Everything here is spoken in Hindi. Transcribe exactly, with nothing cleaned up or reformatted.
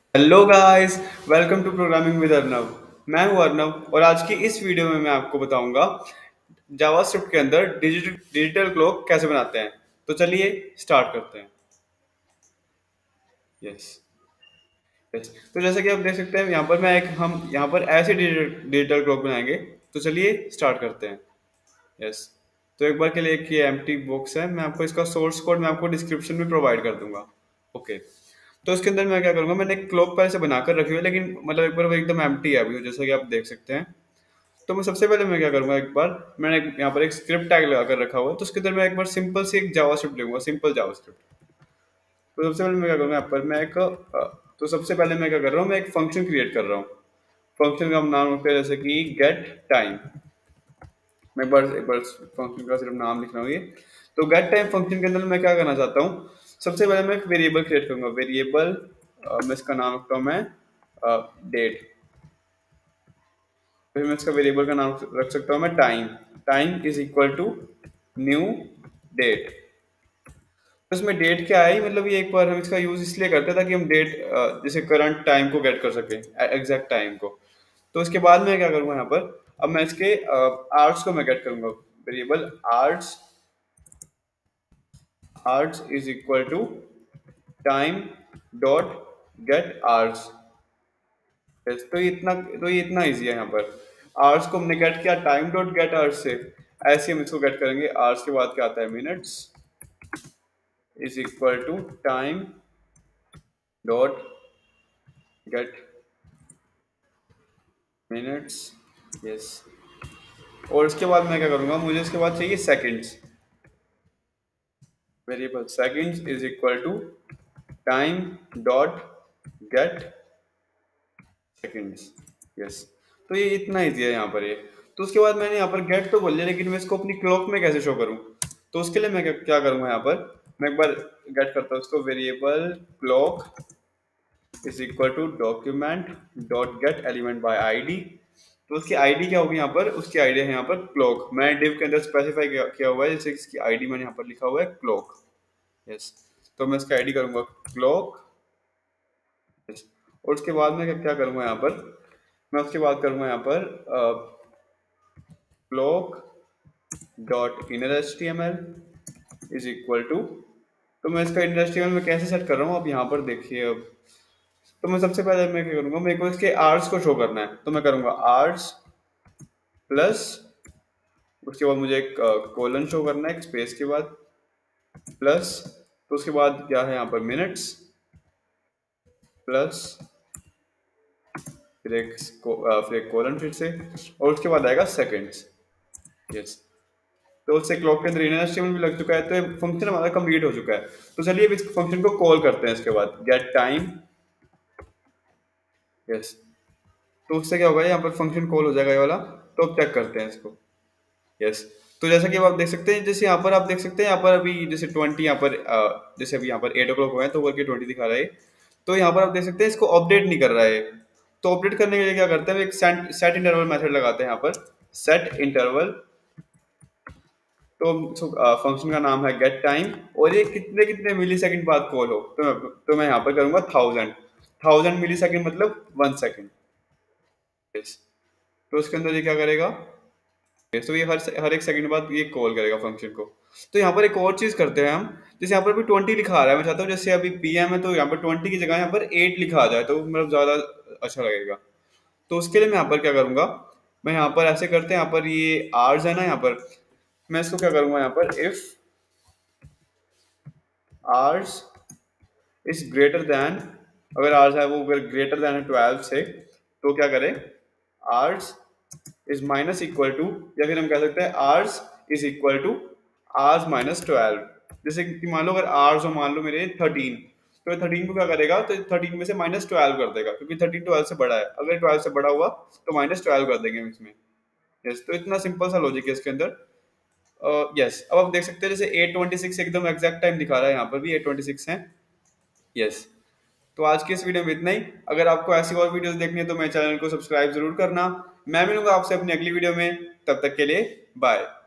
Hello guys, welcome to programming with Arnav. मैं हूं अर्नव और आज की इस वीडियो में मैं आपको बताऊंगा जावास्क्रिप्ट के अंदर डिजिटल डिजिटल क्लॉक कैसे बनाते हैं। तो चलिए स्टार्ट करते हैं। यस यस तो जैसा कि आप देख सकते हैं यहाँ पर मैं एक हम यहाँ पर ऐसे डिजिटल डिजिटल क्लॉक बनाएंगे। तो चलिए स्टार्ट करते हैं। यस तो एक बार के लिए एक ये एम्प्टी बॉक्स है, मैं आपको इसका सोर्स कोड मैं आपको डिस्क्रिप्शन में प्रोवाइड कर दूंगा। ओके, तो इसके अंदर मैं क्या करूंगा, मैंने एक क्लॉक पहले से बनाकर रखी हुई है, लेकिन मतलब एक बार वो एकदम एम्प्टी है अभी, जैसा कि आप देख सकते हैं। तो मैं सबसे पहले मैं क्या करूंगा, एक बार मैंने एक- यहाँ पर एक स्क्रिप्ट टैग लगाकर रखा हुआ है, तो उसके अंदर मैं एक बार सिंपल सी एक जावास्क्रिप्ट लिखूंगा, सिंपल जावास्क्रिप्ट। तो सबसे पहले मैं क्या करूंगा, यहाँ पर मैं एक अ, तो सबसे पहले मैं क्या कर रहा हूँ, मैं एक फंक्शन क्रिएट कर रहा हूँ। फंक्शन का नाम रखते हैं जैसे कि गेट टाइम। मैं एक बार एक बार फंक्शन का सिर्फ नाम लिख रहा हूँ ये। तो गेट टाइम फंक्शन के अंदर मैं क्या करना चाहता हूँ, सबसे पहले मैं एक वेरिएबल क्रिएट करूंगा। वेरिएबल मैं इसका नाम रखता हूँ मैं डेट। फिर मैं इसका वेरिएबल का नाम रख सकता हूँ मैं time. Time is equal to new date. तो इसमें डेट क्या है, मतलब ये एक बार हम इसका यूज इसलिए करते हैं ताकि हम डेट जैसे करंट टाइम को गेट कर सके, एग्जैक्ट टाइम को। तो इसके बाद मैं क्या करूंगा यहाँ पर, अब मैं इसके आर्ट्स को मैं गेट करूंगा। Variable arts arts is equal to time dot get hours. तो ये इतना तो ये इतना इजी है। यहाँ पर आवर्स को हमने गेट किया टाइम डॉट गेट आवर्स से, ऐसे हम इसको गेट करेंगे। आवर्स के बाद क्या आता है, minutes is equal to time dot get minutes. Yes, और इसके बाद मैं क्या करूंगा, मुझे इसके बाद चाहिए seconds. Variable seconds is equal to time dot get seconds. Yes, तो ये इतना इजी है यहाँ पर ये। तो उसके बाद मैंने यहाँ पर गेट तो बोल लिया, लेकिन मैं इसको अपनी क्लॉक में कैसे शो करूँ। तो उसके लिए मैं क्या क्या करूँगा, यहाँ पर मैं एक बार गेट करता हूँ इसको। Variable clock is equal to document dot get element by ID. तो उसकी आईडी क्या होगी, यहाँ पर उसकी आईडी है यहाँ पर क्लॉक। मैंने डिव के अंदर स्पेसिफाई किया, किया हुआ है, जैसे इसकी आईडी मैंने यहाँ पर लिखा हुआ है क्लॉक। यस, तो मैं इसका आईडी करूँगा क्लॉक। और उसके बाद मैं क्या क्या करूँगा यहाँ पर, मैं उसके बाद करूँगा यहाँ पर clock dot inner H T M L is equal to. तो मैं इसका inner H T M L में कैसे सेट कर रहा हूँ, आप यहाँ पर देखिए। अब तो मैं सबसे पहले मैं क्या करूँगा, मेरे को इसके आर्ट्स को शो करना है, तो मैं करूँगा आर्ट्स प्लस, उसके बाद मुझे एक कोलन शो करना है एक स्पेस के बाद, प्लस, तो उसके बाद क्या है यहाँ पर मिनट्स, प्लस फिर एक फिर एक कोलन फिर से, और उसके बाद आएगा सेकंड्स। यस, तो उससे क्लॉक के अंदर इनर एचटीएमएल भी लग चुका है, तो फंक्शन हमारा कंप्लीट हो चुका है। तो चलिए अब इस फंक्शन को कॉल करते हैं इसके बाद, गेट टाइम। यस, तो उससे क्या होगा, यहाँ पर फंक्शन कॉल हो जाएगा ये वाला। तो अब चेक करते हैं इसको। यस, तो जैसा कि अब आप देख सकते हैं, जैसे यहाँ पर आप देख सकते हैं, यहाँ पर अभी जैसे ट्वेंटी यहाँ पर अ, जैसे अभी यहाँ पर एट ओ क्लॉक हुआ है तो करके ट्वेंटी दिखा रहा है। तो यहाँ पर आप देख सकते हैं इसको अपडेट नहीं कर रहा है। तो अपडेट करने के लिए क्या करते हैं, एक सेट इंटरवल मेथड लगाते हैं यहाँ पर, सेट इंटरवल। तो फंक्शन का नाम है गेट टाइम, और ये कितने कितने मिली सेकेंड बाद कॉल हो। तो मैं तो मैं यहाँ पर करूंगा थाउजेंड। थाउजेंड मिली सेकेंड मतलब वन सेकेंड। यस, तो उसके अंदर ये क्या करेगा, yes, तो ये हर हर एक सेकंड बाद ये कॉल करेगा फंक्शन को। तो यहाँ पर एक और चीज करते हैं हम, जैसे यहाँ पर भी ट्वेंटी लिखा आ रहा है, मैं चाहता हूँ जैसे अभी पीएम है तो यहाँ पर ट्वेंटी की जगह यहाँ पर एट लिखा आ जाए, तो मतलब ज्यादा अच्छा लगेगा। तो उसके लिए मैं यहाँ पर क्या करूंगा, मैं यहाँ पर ऐसे करते हैं, यहाँ पर ये आर्स है ना, यहाँ पर मैं इसको क्या करूंगा, यहाँ पर if ars is greater than, अगर आर्स है वो अगर ग्रेटर देन है ट्वेल्व से, तो क्या करें, ars is minus equal to, या फिर हम कह सकते हैं ars is equal to ars minus twelve. जैसे कि मान लो अगर आर्स हो, मान लो मेरे थर्टीन, तो थर्टीन को क्या करेगा, तो थर्टीन में से माइनस ट्वेल्व कर देगा, क्योंकि थर्टीन ट्वेल्व से बड़ा है। अगर ट्वेल्व से बड़ा हुआ तो माइनस ट्वेल्व कर देंगे इसमें। यस, तो इतना सिंपल सा लॉजिक है इसके अंदर। यस, अब आप देख सकते हैं जैसे एट ट्वेंटी सिक्स एकदम एग्जैक्ट टाइम दिखा रहा है, यहाँ पर भी एट ट्वेंटी सिक्स है। यस, तो आज की इस वीडियो में इतना ही। अगर आपको ऐसी और वीडियोस देखनी है तो मेरे चैनल को सब्सक्राइब जरूर करना। मैं मिलूंगा आपसे अपनी अगली वीडियो में, तब तक के लिए बाय।